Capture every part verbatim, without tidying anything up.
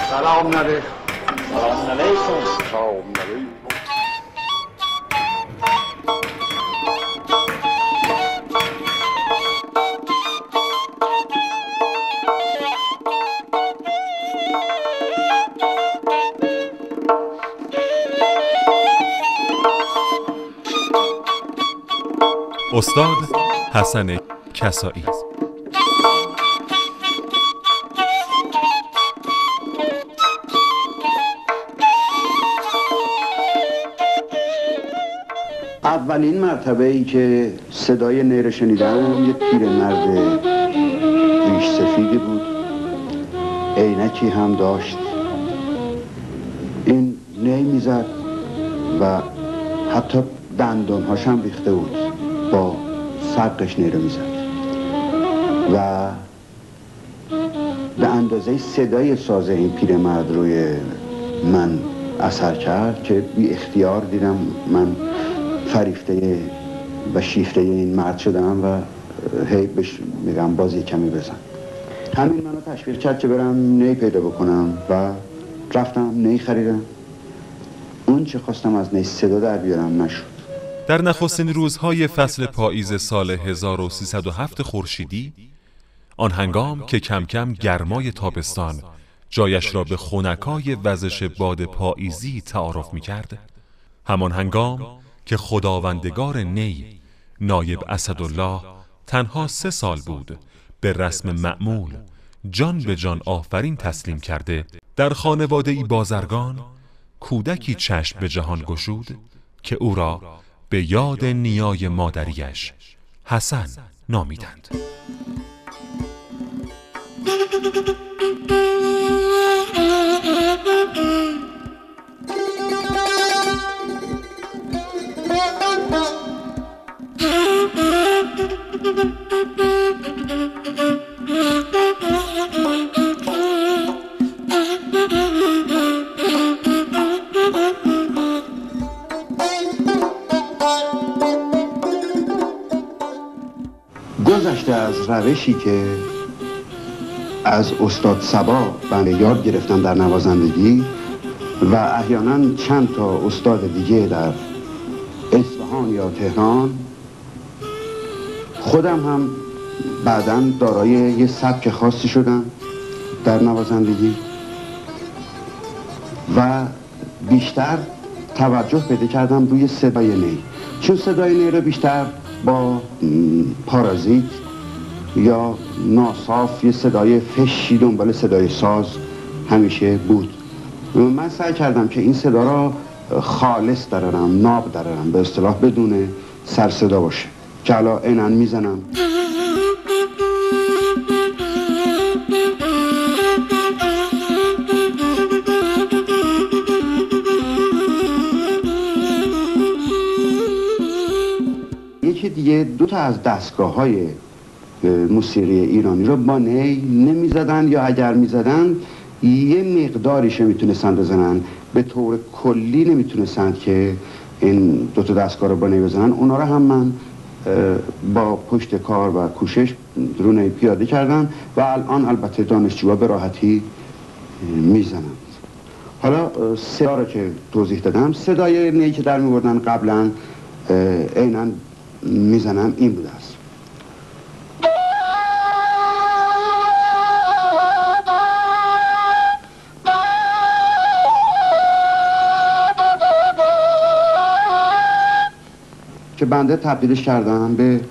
سلام علیکم. سلام علیکم. سلام علیکم. استاد حسن کسایی. اولین مرتبه ای که صدای نی رو شنیدم یه پیرمرد ریش سفیدی بود، عینکی هم داشت. این نی میزد و حتی دندانهاش هم ریخته بود، با سقش نی رو میزد و به اندازه صدای ساز این پیرمرد روی من اثر کرد که بی اختیار دیدم من فریفته و شیفته این مرد شدم و هی بهش میگم باز یه کمی بزن. همین منو تشویق کرد که برم نی پیدا بکنم و رفتم نی خریدم. اون چه خواستم از نی صدا در بیارم نشد. در نخستین روزهای فصل پاییز سال هزار و سیصد و هفت خورشیدی، آن هنگام که کم کم گرمای تابستان جایش را به خنکای وزش باد پاییزی تعارف می‌کرد، همان هنگام که خداوندگار نی نایب اسدالله تنها سه سال بود به رسم معمول جان به جان آفرین تسلیم کرده، در خانواده ای بازرگان کودکی چشم به جهان گشود که او را به یاد نیای مادریش حسن نامیدند. گذشته از روشی که از استاد صبا بنده یاد گرفتم در نوازندگی و احیانا چند تا استاد دیگه در اصفهان یا تهران، خودم هم بعداً دارای یه سبک خاصی شدم در نوازندگی و بیشتر توجه پیدا کردم روی صدای نی، چون صدای نی رو بیشتر با پارازیت یا ناصاف یه صدای فشی دنبال صدای ساز همیشه بود. من سعی کردم که این صدا را خالص درارم، ناب درارم، به اصطلاح بدون سر صدا باشه که حالا اینن میزنم. یکی دیگه دو تا از دستگاه های موسیقی ایرانی رو با نی نمی زدن یا اگر می زدن یه مقداریش میتونستن بزنن، به طور کلی نمیتونستن که این دو تا دستگاه رو با نی بزنن. اونا رو هم من با پشت کار و کوشش رو نی پیاده کردم و الان البته دانشجوها به راحتی میزنن. حالا صدا رو که توضیح دادم، صدای نی که در میبردن قبلا عیناً میزنم این بوده است. که بنده تبدیلش کردم به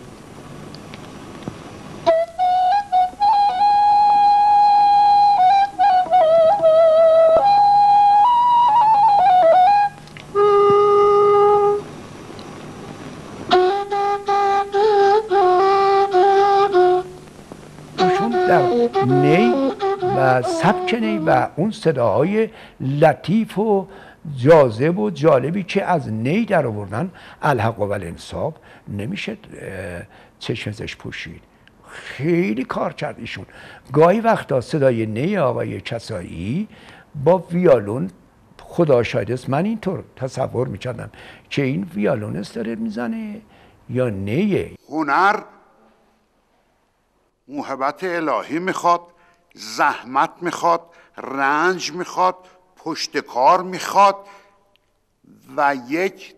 نی و سبک نی و اون صداهای لطیف و جاذب و جالبی که از نی در آوردن، الحق و الانصاف نمیشه چشم ازش پوشید. خیلی کار کرد ایشون. گاهی وقتا صدای نی آقای کسایی با ویالون، خدا شاهد است من اینطور تصور میکردم که این ویالونست داره میزنه یا نیه. هنر موهبت الهی میخواد، زحمت میخواد، رنج میخواد، پشت کار میخواد و یک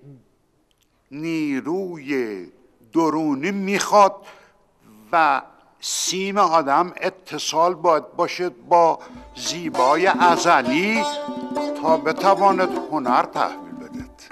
نیروی درونی میخواد و سیم آدم اتصال باید باشه با زیبای ازلی تا بتواند هنر تحویل بدهد.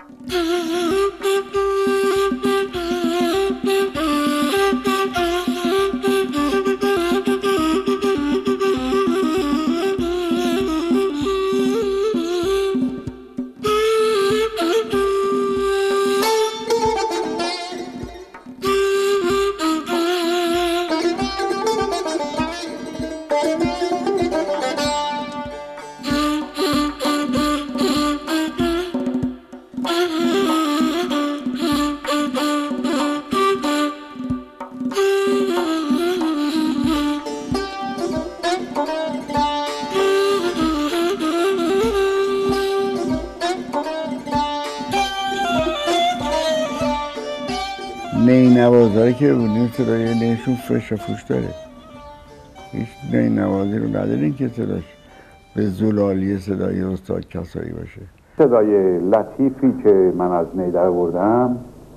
نی نوازهایی که بودیم صدای نیشون فش و فوش داره. هیچ نی نوازی رو نداریم که صداش به زلالی صدای استاد کسایی باشه. صدای لطیفی که من از نی در آوردم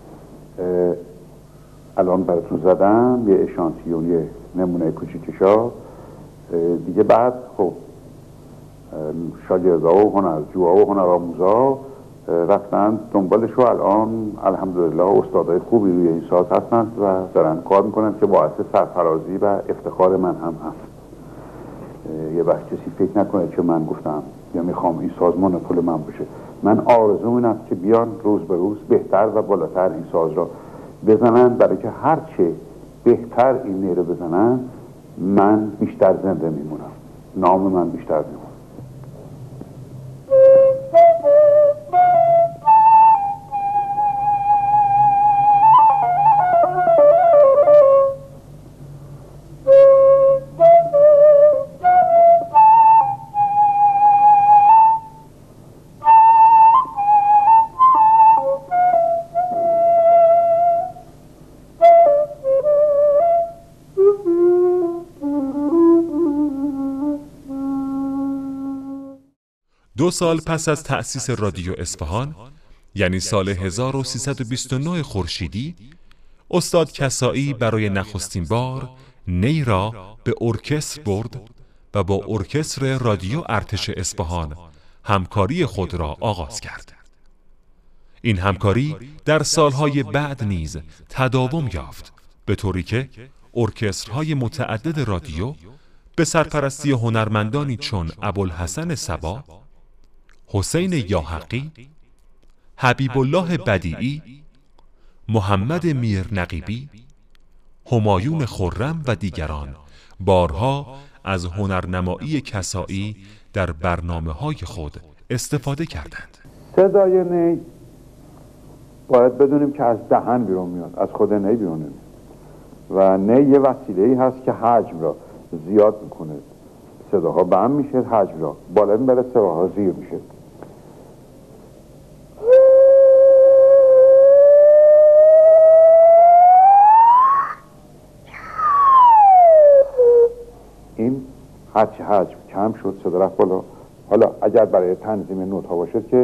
الان براتون زدم، یه اشانتیون، یه نمونه کوچیکشا دیگه. بعد خب شاگردا و هنرجوها و هنرآموزا رفتن دنبالش و الان الحمدلله استادای خوبی روی این ساز هستند و دارن کار میکنن که باعث سرفرازی و افتخار من هم هست. یه وقت کسی فکر نکنه که من گفتم یا میخوام این ساز مونوپول من باشه. من آرزوم این است که بیان روز به روز بهتر و بالاتر این ساز را بزنن، برای که هرچه بهتر این نی رو بزنن من بیشتر زنده میمونم، نام من بیشتر میمونم. دو سال پس از تأسیس رادیو اصفهان، یعنی سال هزار و سیصد و بیست و نه خورشیدی، استاد کسایی برای نخستین بار نی را به ارکستر برد و با ارکستر رادیو ارتش اصفهان همکاری خود را آغاز کرد. این همکاری در سالهای بعد نیز تداوم یافت، به طوری که ارکسترهای متعدد رادیو به سرپرستی هنرمندانی چون ابوالحسن صبا، حسین یاحقی، حبیب الله بدیعی، محمد میر نقیبی، همایون خرم و دیگران بارها از هنرنمایی کسایی در برنامه‌های خود استفاده کردند. صدای نی باید بدونیم که از دهن بیرون میاد، از خود نی بیرون نمیاد و نی یه وسیله‌ای هست که حجم را زیاد میکنه. صداها بم میشه، حجم را بالا میبره، صداها زیر میشه. این هرچی حجم کم شد صدا رفت بالا. حالا اگر برای تنظیم نوت ها باشد که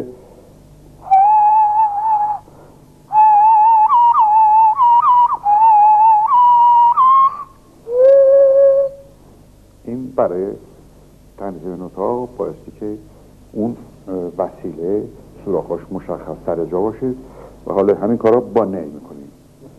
این برای تنظیم نوت ها بایستی که اون وسیله سوراخاش مشخص سر جا باشه و حالا همین کارا با نی میکنیم.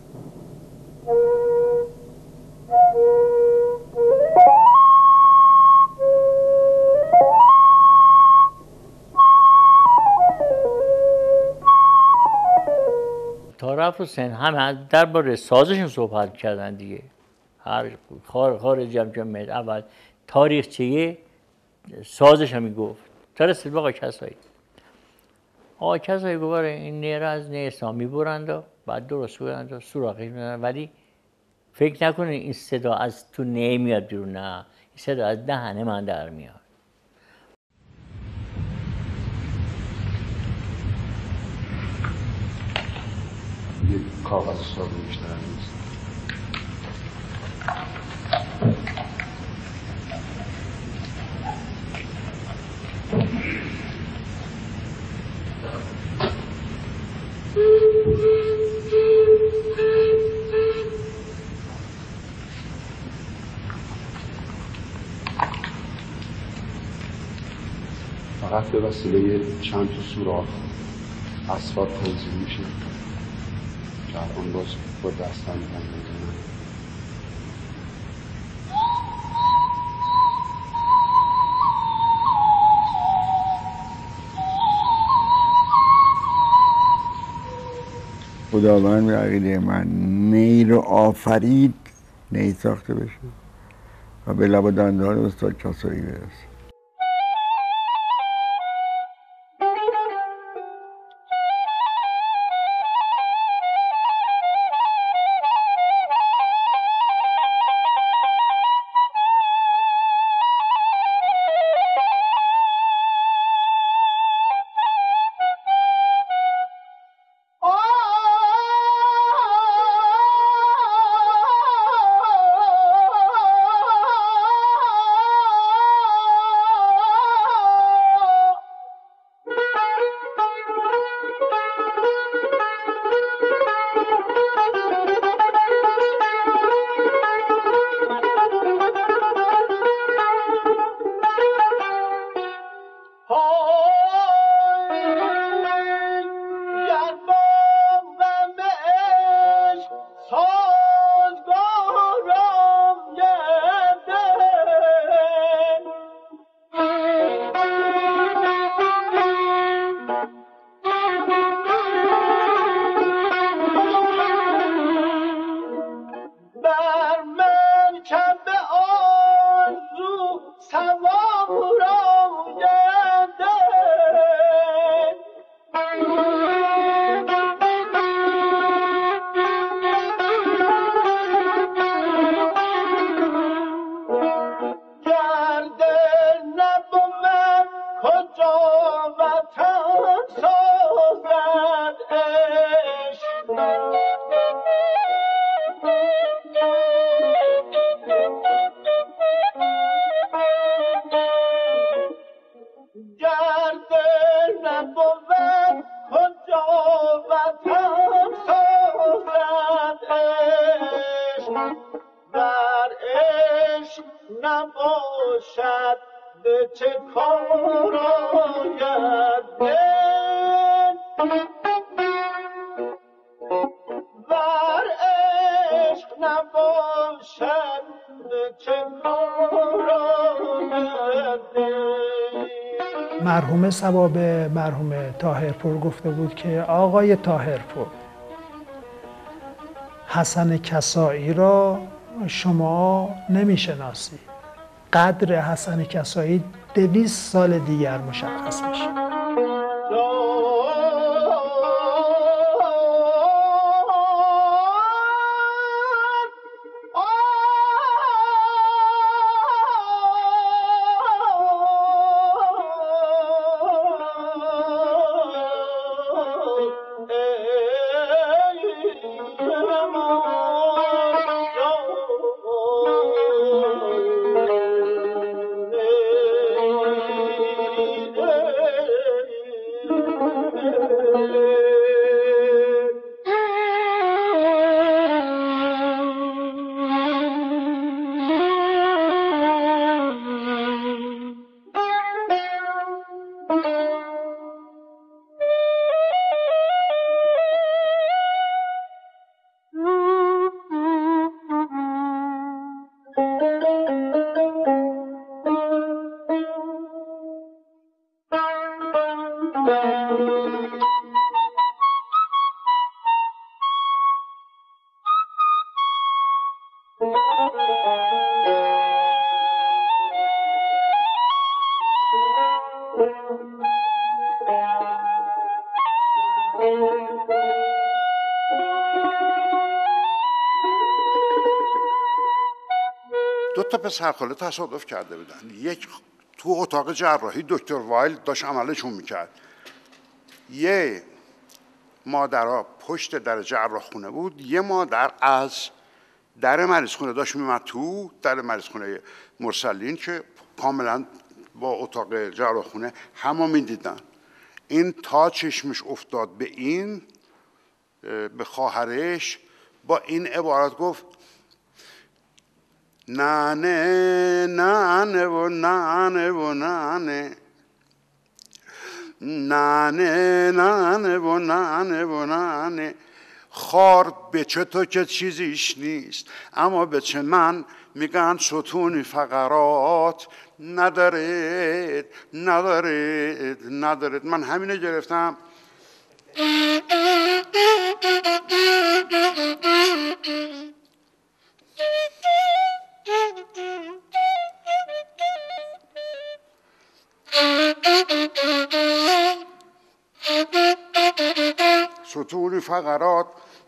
تارف و سن هم درباره سازشون صحبت کردن دیگه. هر خارجی هم که میاد اول تاریخچه سازش هم میگفت تا رسید به آقای کسایی. آقای کسایی گفت این نی را از نی اسلامی برند و بعد درست برند و سوراخی میدن، ولی فکر نکنید این صدا از تو نی میاد بیرون، نه، این صدا از دهن من در میاد. یک کاغذ ساده بیشتر نیست. فقط به وسیله چند تا سوراخ اسفالت تنظیم میشه که الان باز با دستم میکنم. خداوند به عقیده من نی رو آفرید، نی ساخته بشه و به لب و دندان استاد کسایی برسه. مرحوم ثواب مرحوم طاهرپور گفته بود که آقای طاهرپور، حسن کسایی را شما نمیشناسی، قدر حسن کسایی دویست سال دیگر مشخص میشه. دو تا پسرخاله تصادف کرده بودن. یک تو اتاق جراحی دکتر وایل داشت عملشون میکرد. یه مادرها پشت در جراحخونه بود، یه مادر از در مریض خونه داشت میمد تو، در مریض خونه مرسلین که کاملا با اتاق جراحخونه همه میدیدن. این تا چشمش افتاد به این به خواهرش با این عبارت گفت نانه نانه و نانه و نانه. ننه ننه و ننه و ننه. خار به چه تو که چیزیش نیست، اما به چه من میگن ستون فقرات ندارد ندارد ندارد. من همینه گرفتم. ستون فقرات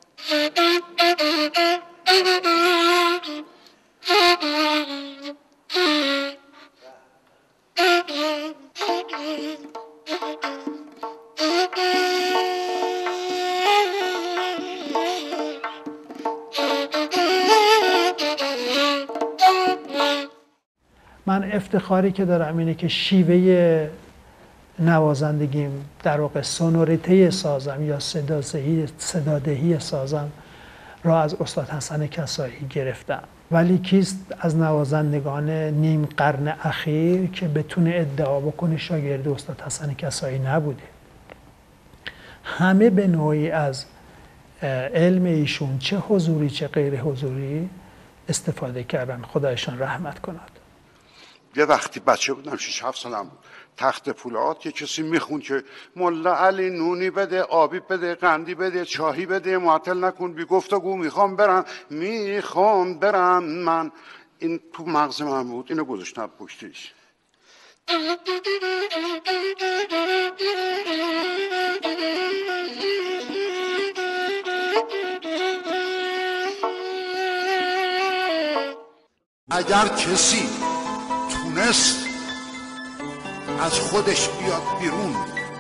من افتخاری که دارم اینه که شیوه نوازندگیم در واقع سونوریته سازم یا صدادهی صدادهی سازم را از استاد حسن کسایی گرفتم. ولی کیست از نوازندگان نیم قرن اخیر که بتونه ادعا بکنه شاگرد استاد حسن کسایی نبوده؟ همه به نوعی از علم ایشون چه حضوری چه غیر حضوری استفاده کردن. خدایشان رحمت کند. یه وقتی بچه بودم شش هفت سالم بود، تخت پولاد که کسی میخون که ملا علی نونی بده، آبی بده، قندی بده، چاهی بده، معطل نکن، بی گفتگو میخوام برم میخوام برم من. این تو مغز من بود، اینو گذاشتم پشتش. اگر کسی تونست از خودش بیاد بیرون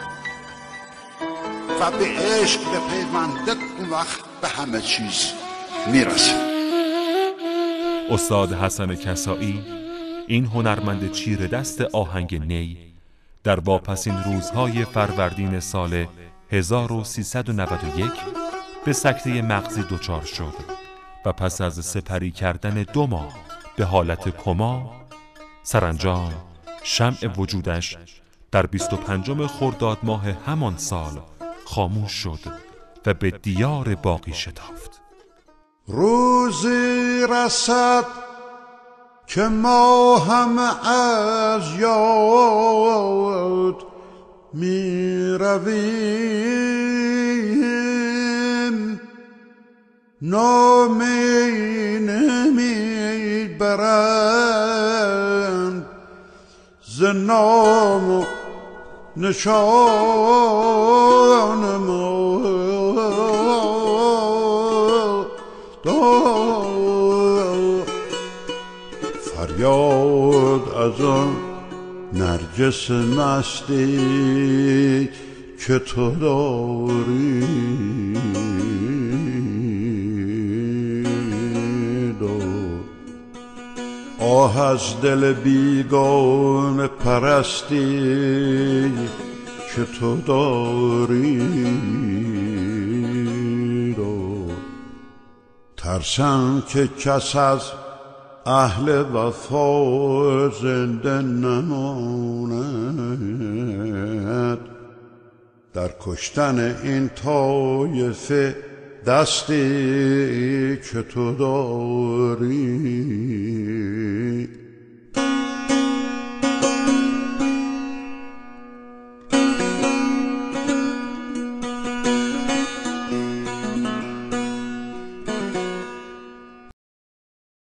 و به عشق بپیونده، اون وقت به همه چیز میرسه. استاد حسن کسایی، این هنرمند چیره دست آهنگ نی، در واپسین روزهای فروردین سال هزار و سیصد و نود و یک به سکته مغزی دچار شد و پس از سپری کردن دو ماه به حالت کما، سرانجام شمع وجودش در بیست و پنجم خرداد ماه همان سال خاموش شد و به دیار باقی شتافت. روزی رسد که ما هم از یاد می رویم، نامی نمی برند ز نام و نشان ما. فریاد از آن نرگس مستی که تو داری، آه از دل بیگانه پرستی که تو داری. ترسم که کس از اهل وفا زنده نماند، در کشتن این طایفه دستی که تو داری.